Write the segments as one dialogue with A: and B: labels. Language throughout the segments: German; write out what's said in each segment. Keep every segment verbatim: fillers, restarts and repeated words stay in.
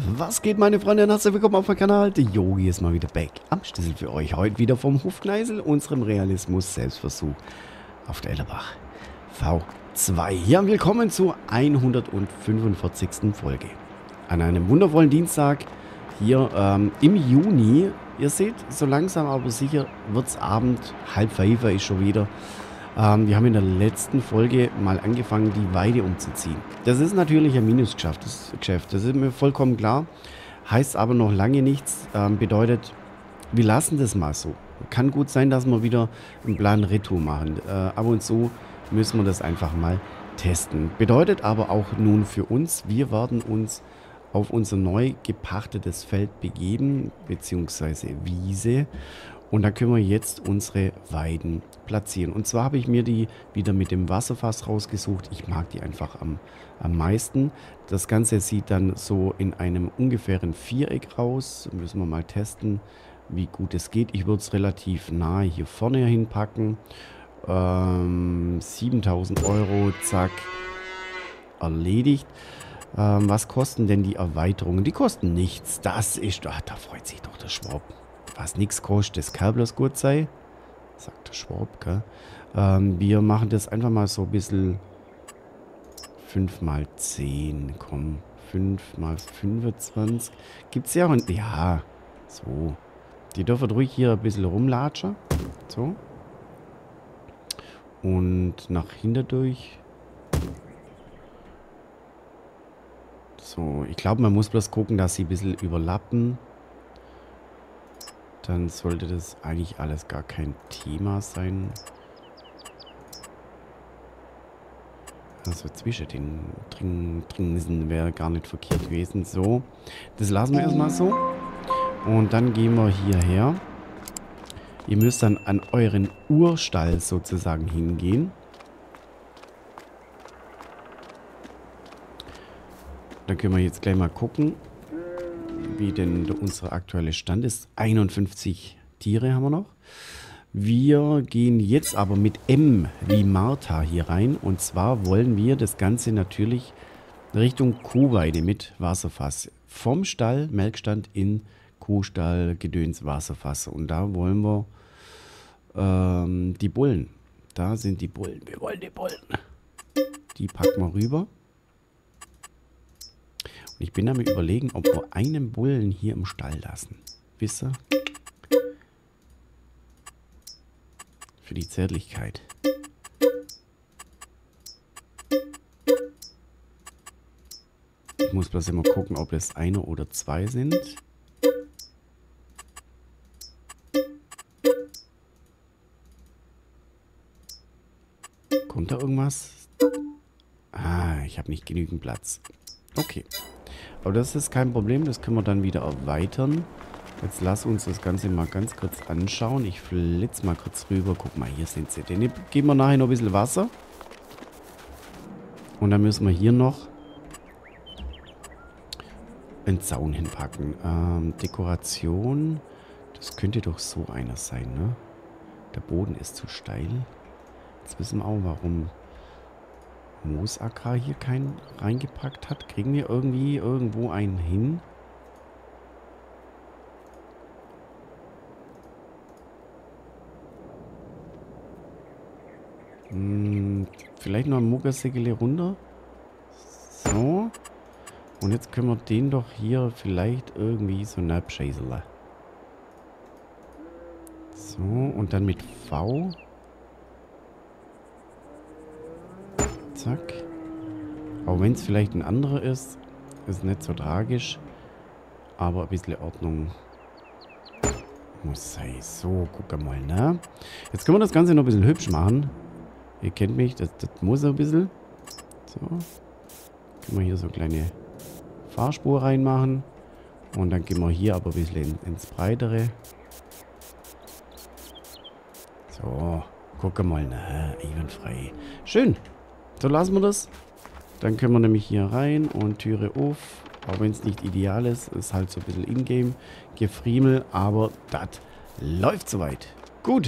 A: Was geht, meine Freunde, und herzlich willkommen auf meinem Kanal. Der Yogi ist mal wieder back am Schlüssel für euch. Heute wieder vom Hufkneisel, unserem Realismus-Selbstversuch auf der Ellerbach V zwei. Ja, willkommen zur hundertfünfundvierzigsten Folge. An einem wundervollen Dienstag hier ähm, im Juni. Ihr seht, so langsam aber sicher wird es Abend. Halb fünf ist schon wieder. Ähm, wir haben in der letzten Folge mal angefangen, die Weide umzuziehen. Das ist natürlich ein Minusgeschäft, das Geschäft, das ist mir vollkommen klar. Heißt aber noch lange nichts, ähm, bedeutet, wir lassen das mal so. Kann gut sein, dass wir wieder einen Plan Retour machen. Äh, ab und zu müssen wir das einfach mal testen. Bedeutet aber auch nun für uns, wir werden uns auf unser neu gepachtetes Feld begeben, beziehungsweise Wiese. Und da können wir jetzt unsere Weiden platzieren. Und zwar habe ich mir die wieder mit dem Wasserfass rausgesucht. Ich mag die einfach am, am meisten. Das Ganze sieht dann so in einem ungefähren Viereck raus. Müssen wir mal testen, wie gut es geht. Ich würde es relativ nahe hier vorne hinpacken. Ähm, siebentausend Euro, zack, erledigt. Ähm, was kosten denn die Erweiterungen? Die kosten nichts. Das ist, ach, da freut sich doch der Schwab. Was nichts kostet, das kann bloß gut sein, sagt der Schwab, gell? Ähm, wir machen das einfach mal so ein bisschen fünf mal zehn, komm, fünf mal fünfundzwanzig. Gibt es ja auch, ja, so. Die dürfen ruhig hier ein bisschen rumlatschen, so. Und nach hinten durch. So, ich glaube, man muss bloß gucken, dass sie ein bisschen überlappen. Dann sollte das eigentlich alles gar kein Thema sein. Also zwischen den Trinken wäre gar nicht verkehrt gewesen. So, das lassen wir erstmal so. Und dann gehen wir hierher. Ihr müsst dann an euren Urstall sozusagen hingehen. Dann können wir jetzt gleich mal gucken, wie denn unser aktueller Stand ist. einundfünfzig Tiere haben wir noch. Wir gehen jetzt aber mit M wie Martha hier rein. Und zwar wollen wir das Ganze natürlich Richtung Kuhweide mit Wasserfass. Vom Stall, Melkstand in Kuhstall, Gedöns, Wasserfass. Und da wollen wir ähm, die Bullen. Da sind die Bullen. Wir wollen die Bullen. Die packen wir rüber. Und ich bin damit überlegen, ob wir einen Bullen hier im Stall lassen. Wisst ihr? Für die Zärtlichkeit. Ich muss bloß immer gucken, ob es einer oder zwei sind. Kommt da irgendwas? Ah, ich habe nicht genügend Platz. Okay. Aber das ist kein Problem, das können wir dann wieder erweitern. Jetzt lass uns das Ganze mal ganz kurz anschauen. Ich flitze mal kurz rüber. Guck mal, hier sind sie. Den geben wir nachher noch ein bisschen Wasser. Und dann müssen wir hier noch einen Zaun hinpacken. Ähm, Dekoration. Das könnte doch so einer sein, ne? Der Boden ist zu steil. Jetzt wissen wir auch, warum Moosacker hier keinen reingepackt hat. Kriegen wir irgendwie irgendwo einen hin? Hm, vielleicht noch ein Muggersäckele runter. So. Und jetzt können wir den doch hier vielleicht irgendwie so abschäseln. So, und dann mit V. Zack. Auch wenn es vielleicht ein anderer ist, ist nicht so tragisch. Aber ein bisschen Ordnung muss sein. So, guck mal, ne? Jetzt können wir das Ganze noch ein bisschen hübsch machen. Ihr kennt mich, das, das muss ein bisschen. So. Können wir hier so eine kleine Fahrspur reinmachen. Und dann gehen wir hier aber ein bisschen in, ins Breitere. So, guck mal, ne? Einwandfrei. Schön. So lassen wir das. Dann können wir nämlich hier rein und Türe auf. Auch wenn es nicht ideal ist. Ist halt so ein bisschen Ingame Gefriemel. Aber das läuft soweit. Gut.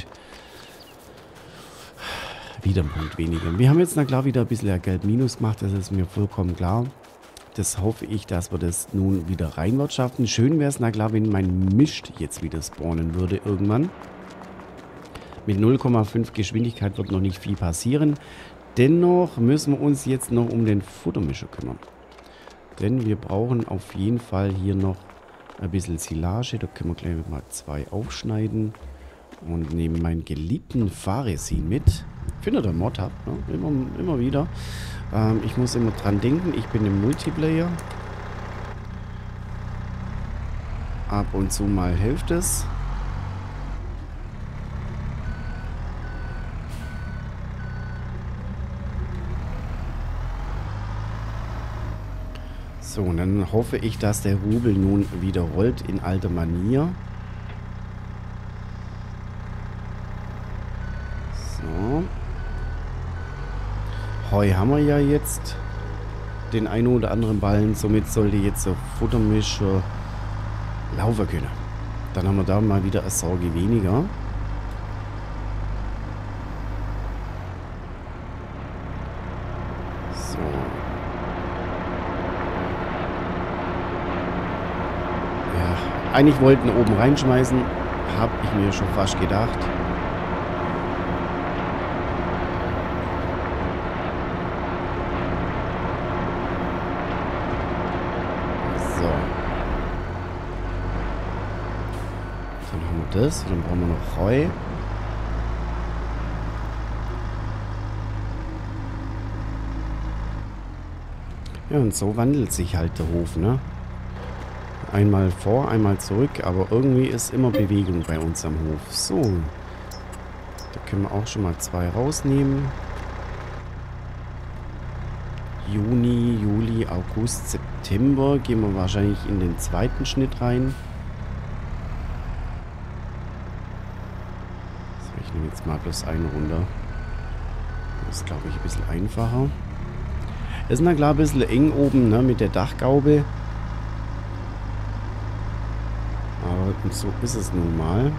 A: Wieder ein Punkt weniger. Wir haben jetzt na klar wieder ein bisschen Geld minus gemacht. Das ist mir vollkommen klar. Das hoffe ich, dass wir das nun wieder reinwärts schaffen. Schön wäre es, na klar, wenn mein Mist jetzt wieder spawnen würde irgendwann. Mit null Komma fünf Geschwindigkeit wird noch nicht viel passieren. Dennoch müssen wir uns jetzt noch um den Futtermischer kümmern. Denn wir brauchen auf jeden Fall hier noch ein bisschen Silage. Da können wir gleich mal zwei aufschneiden. Und nehmen meinen geliebten Pharesin mit. Findet ihr Mod habt, ne? Immer, immer wieder. Ähm, ich muss immer dran denken, ich bin im Multiplayer. Ab und zu mal hilft es. So, und dann hoffe ich, dass der Rubel nun wieder rollt in alter Manier. So. Heu haben wir ja jetzt den einen oder anderen Ballen. Somit sollte jetzt der Futtermischer laufen können. Dann haben wir da mal wieder eine Sorge weniger. So. Ja, eigentlich wollten oben reinschmeißen. Habe ich mir schon fast gedacht. Das, dann brauchen wir noch Heu. Ja, und so wandelt sich halt der Hof, ne? Einmal vor, einmal zurück, aber irgendwie ist immer Bewegung bei uns am Hof. So. Da können wir auch schon mal zwei rausnehmen. Juni, Juli, August, September gehen wir wahrscheinlich in den zweiten Schnitt rein. Ich nehme jetzt mal bloß einen runter. Das ist, glaube ich, ein bisschen einfacher. Ist na klar ein bisschen eng oben, ne, mit der Dachgaube. Aber so ist es nun mal.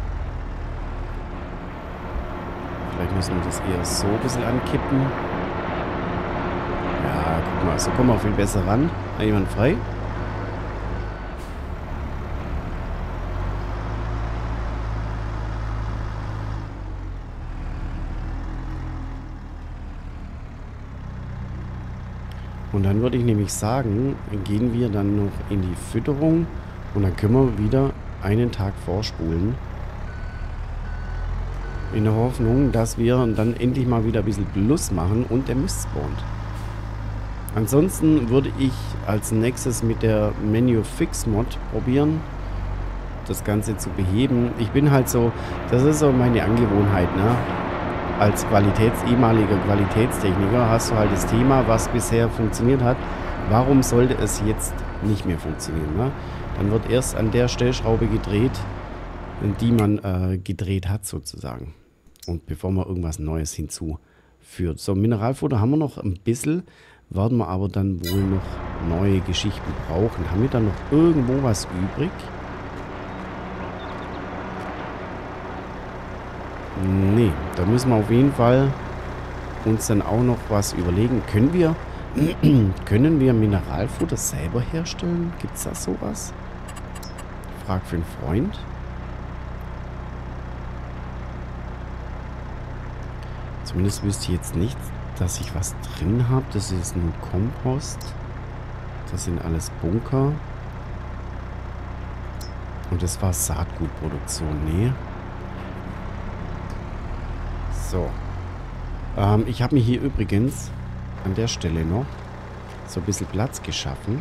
A: Vielleicht müssen wir das eher so ein bisschen ankippen. Ja, guck mal, so kommen wir auch viel besser ran. Einwandfrei. Und dann würde ich nämlich sagen, gehen wir dann noch in die Fütterung und dann können wir wieder einen Tag vorspulen. In der Hoffnung, dass wir dann endlich mal wieder ein bisschen Plus machen und der Mist spawnt. Ansonsten würde ich als nächstes mit der Menu Fix Mod probieren, das Ganze zu beheben. Ich bin halt so, das ist so meine Angewohnheit, ne? Als Qualitäts, ehemaliger Qualitätstechniker hast du halt das Thema, was bisher funktioniert hat. Warum sollte es jetzt nicht mehr funktionieren? Ne? Dann wird erst an der Stellschraube gedreht, die man äh, gedreht hat sozusagen. Und bevor man irgendwas Neues hinzuführt. So, Mineralfutter haben wir noch ein bisschen, werden wir aber dann wohl noch neue Geschichten brauchen. Haben wir dann noch irgendwo was übrig? Nee, da müssen wir auf jeden Fall uns dann auch noch was überlegen. Können wir, können wir Mineralfutter selber herstellen? Gibt es da sowas? Frag für einen Freund. Zumindest wüsste ich jetzt nicht, dass ich was drin habe. Das ist nur Kompost. Das sind alles Bunker. Und das war Saatgutproduktion. Nee. So. Ähm, ich habe mir hier übrigens an der Stelle noch so ein bisschen Platz geschaffen.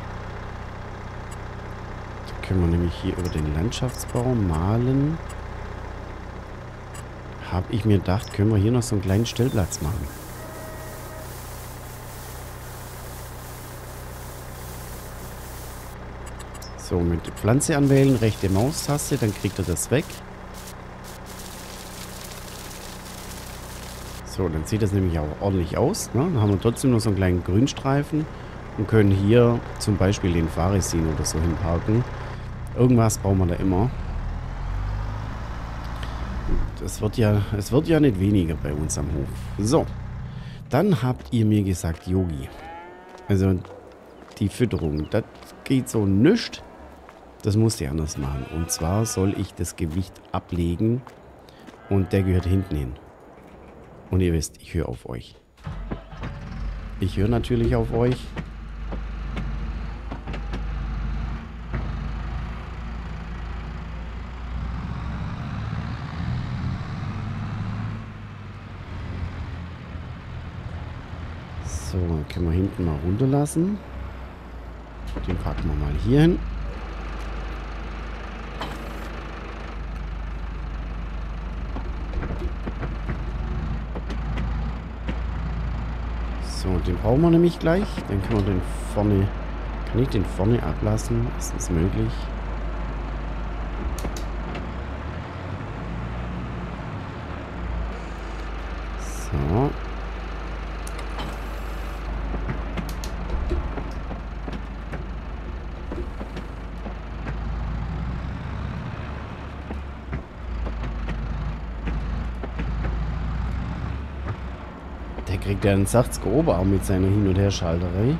A: Da können wir nämlich hier über den Landschaftsbaum malen. Habe ich mir gedacht, können wir hier noch so einen kleinen Stellplatz machen. So, mit Pflanze anwählen, rechte Maustaste, dann kriegt er das weg. So, dann sieht das nämlich auch ordentlich aus. Ne? Dann haben wir trotzdem noch so einen kleinen Grünstreifen und können hier zum Beispiel den Pharesin oder so hinparken. Irgendwas brauchen wir da immer. Es wird ja, es wird ja nicht weniger bei uns am Hof. So, dann habt ihr mir gesagt, Yogi. Also, die Fütterung. Das geht so nicht. Das muss ich anders machen. Und zwar soll ich das Gewicht ablegen und der gehört hinten hin. Und ihr wisst, ich höre auf euch. Ich höre natürlich auf euch. So, dann können wir hinten mal runterlassen. Den packen wir mal hier hin. So, den brauchen wir nämlich gleich. Dann können wir den vorne... Kann ich den vorne ablassen? Ist das möglich? So. Der kriegt ja einen sechziger Oberarm mit seiner Hin- und Herschalterei.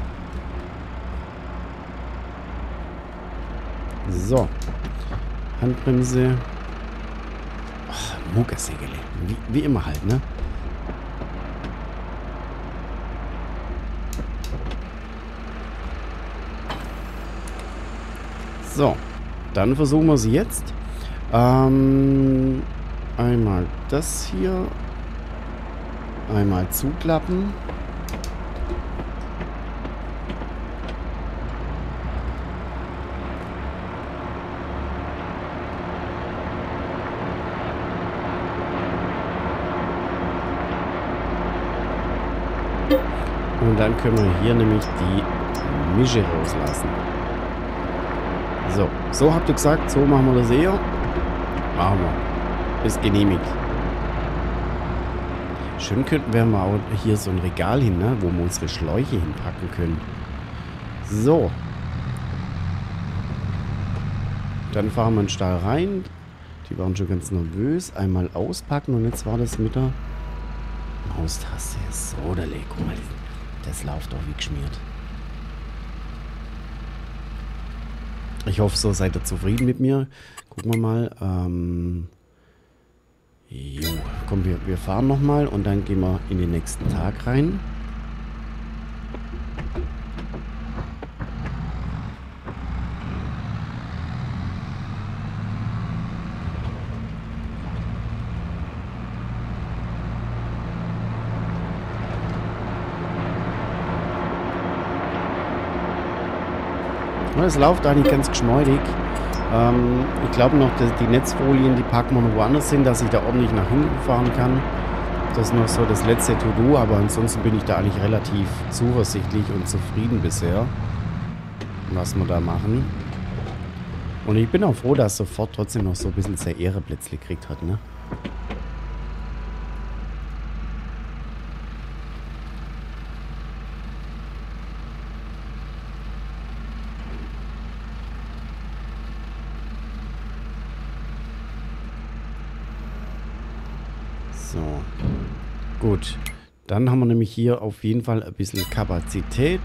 A: So. Handbremse. Ach, Muckersägele. Wie, wie immer halt, ne? So. Dann versuchen wir sie jetzt. Ähm, einmal das hier. Einmal zuklappen. Und dann können wir hier nämlich die Mische rauslassen. So, so habt ihr gesagt, so machen wir das eher. Machen wir. Ist genehmigt. Schön könnten wir mal hier so ein Regal hin, ne, wo wir unsere Schläuche hinpacken können. So. Dann fahren wir in den Stall rein. Die waren schon ganz nervös. Einmal auspacken und jetzt war das mit der Maustaste. So, da leg, guck mal, das läuft auch wie geschmiert. Ich hoffe, so seid ihr zufrieden mit mir. Gucken wir mal. Ähm... Jo, komm, wir, wir fahren nochmal und dann gehen wir in den nächsten Tag rein. Es läuft eigentlich ganz geschmeidig. Ähm, ich glaube noch, dass die Netzfolien, die packen wir noch woanders hin, dass ich da ordentlich nach hinten fahren kann. Das ist noch so das letzte To-Do, aber ansonsten bin ich da eigentlich relativ zuversichtlich und zufrieden bisher, was wir da machen. Und ich bin auch froh, dass sofort trotzdem noch so ein bisschen sehr Ehreplätzle gekriegt hat, ne? So, gut. Dann haben wir nämlich hier auf jeden Fall ein bisschen Kapazität.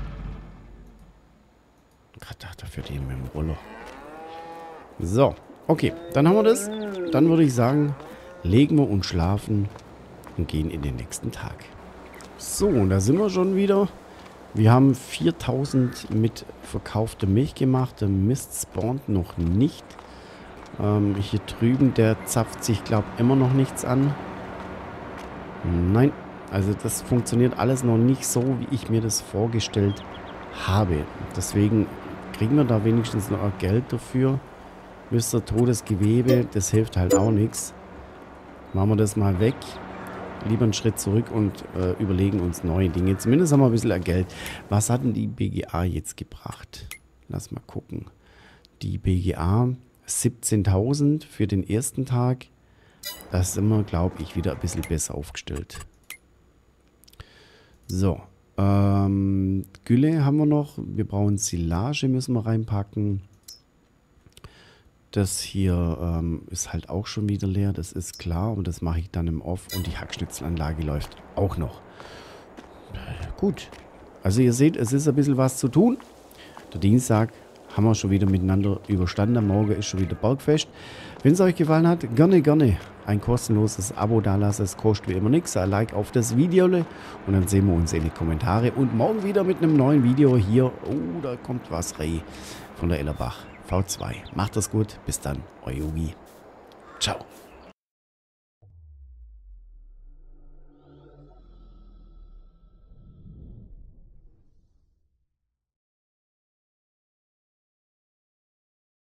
A: Gerade dafür den mit dem Roller. So, okay. Dann haben wir das. Dann würde ich sagen, legen wir uns schlafen und gehen in den nächsten Tag. So, und da sind wir schon wieder. Wir haben viertausend mit verkaufter Milch gemacht. Der Mist spawnt noch nicht. Ähm, hier drüben, der zapft sich, glaube ich, immer noch nichts an. Nein, also das funktioniert alles noch nicht so, wie ich mir das vorgestellt habe. Deswegen kriegen wir da wenigstens noch Geld dafür. Mister Totes Gewebe, das hilft halt auch nichts. Machen wir das mal weg. Lieber einen Schritt zurück und äh, überlegen uns neue Dinge. Zumindest haben wir ein bisschen Geld. Was hat denn die B G A jetzt gebracht? Lass mal gucken. Die B G A siebzehntausend für den ersten Tag. Da sind wir, glaube ich, wieder ein bisschen besser aufgestellt. So. Ähm, Gülle haben wir noch. Wir brauchen Silage, müssen wir reinpacken. Das hier ähm, ist halt auch schon wieder leer. Das ist klar. Und das mache ich dann im Off. Und die Hackschnitzelanlage läuft auch noch. Äh, gut. Also ihr seht, es ist ein bisschen was zu tun. Der Dienstag haben wir schon wieder miteinander überstanden. Am Morgen ist schon wieder Bergfest. Wenn es euch gefallen hat, gerne, gerne ein kostenloses Abo dalassen. Es kostet wie immer nichts. Ein Like auf das Video und dann sehen wir uns in die Kommentare. Und morgen wieder mit einem neuen Video hier. Oh, da kommt was rein von der Ellerbach V zwei. Macht das gut. Bis dann. Euer Yogi. Ciao.